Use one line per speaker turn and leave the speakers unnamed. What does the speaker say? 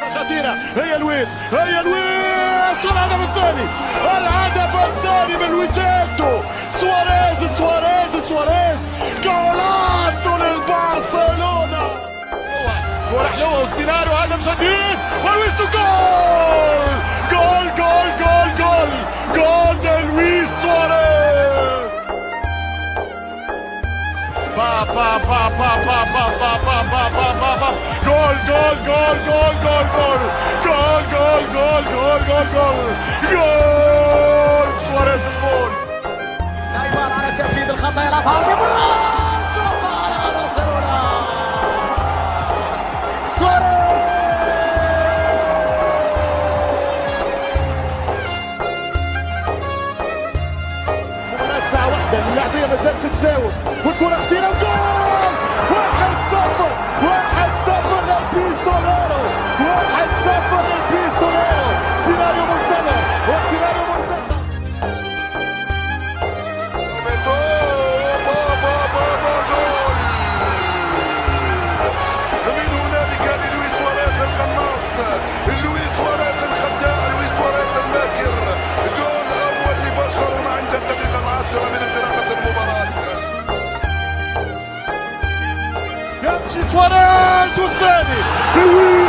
خطيرة. هي لويس والهدف الثاني، الهدف الثاني من لويسيتو سواريز جولاتو للبرشلونة. كرة حلوة والسيناريو هدف جديد ولويس جول لويس سواريز. جول سواريز الجول.
نيمار على تنفيذ الخطأ، يلعبها بالراس وفارق برشلونة. سواريز
مباراة ساعة واحدة، اللاعبية ما زالت تتداول والكرة خطيرة وجول. 1-0 للبيستوليرو، 1-0 للبيستوليرو. سيناريو منتظر وسيناريو منتظر.
من هنالك لويس سواريز القناص، لويس سواريز الخداع، لويس سواريز الماكر. جول اول لبرشلونة عند الدقيقة 10 من انطلاقة المباراة.
يمشي سواريز والثاني